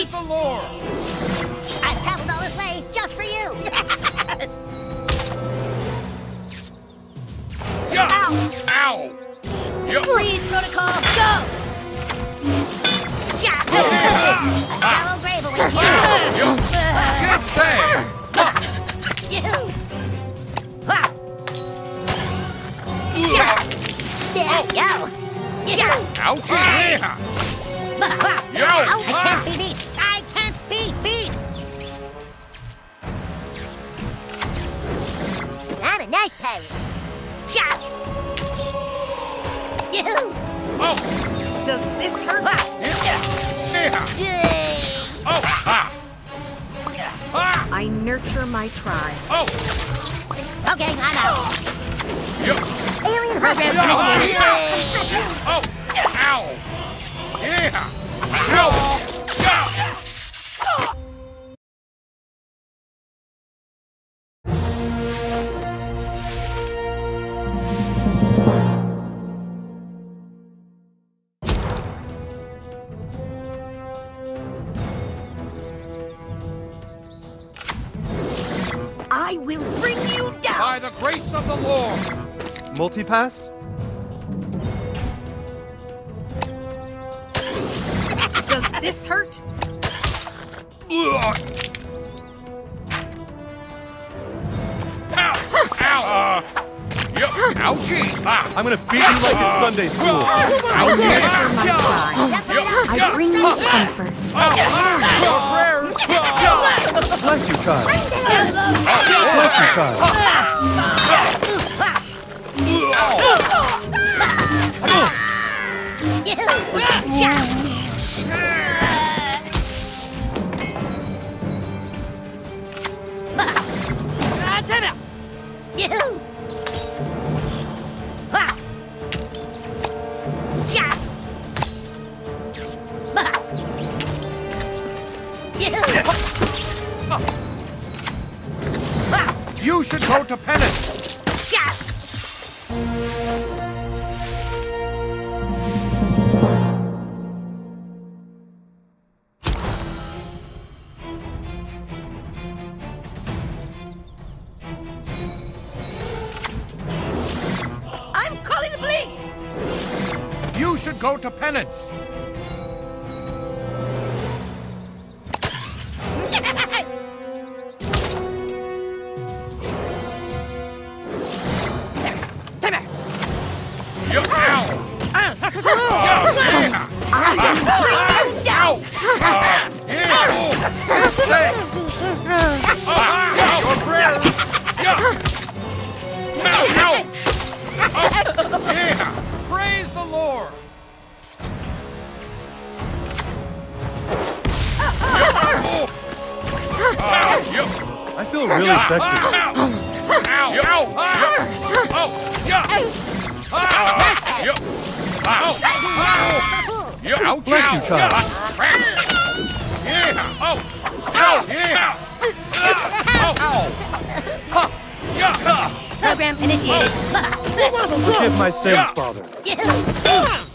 Praise the Lord! I've traveled all this way just for you! Yeah! Ow! Ow! Yeah! Freeze protocol, go! A shallow grave awaits you! Get there! There you go! Ouchie! Yo! I can't be beat! I can't be beat! I'm a nice pirate. Oh! Does this hurt? Oh! Ah! Ah! I nurture my tribe. Oh! Okay, I'm out. Yo! Alien program Yo! initiated. Oh! Ow! Yeah! Ow! Yeah! I will bring you down. By the grace of the Lord! Multipass? Does this hurt? Ow! Ow! Yo! Ouchie! Ah! I'm gonna beat you like it's Sunday school. Ouchie! My tribe. I bring you comfort. Bless you, child. Bless you, child. You should go to penance! I'm calling the police. You should go to penance! Yo! Ow! Yeah! Ouch! Yeah! Thanks! Your prayer! Yeah! Ouch! Oh! Yeah! Praise the Lord! I feel really sexy. Ow! Ow! Oh! Yeah! Yo! Ow! Yo! Ouch! Bless you, child. Yeah! Oh! Ow! Yeah! Oh! Yeah! Program initiated. Forgive my sins, Father.